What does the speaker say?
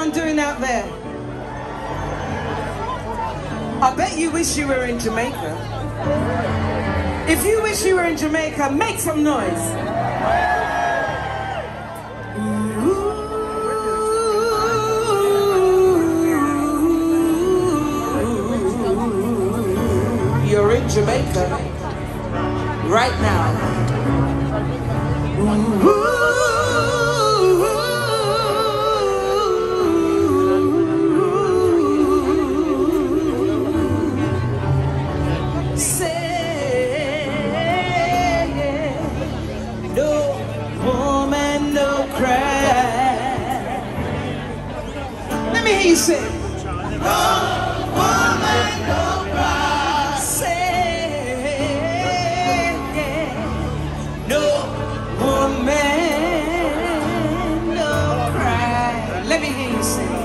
everyone doing out there? I bet you wish you were in Jamaica. If you wish you were in Jamaica, make some noise. You're in Jamaica right now. Let me hear you sing. No woman, no cry. Say, no woman, no cry. Let me hear you sing.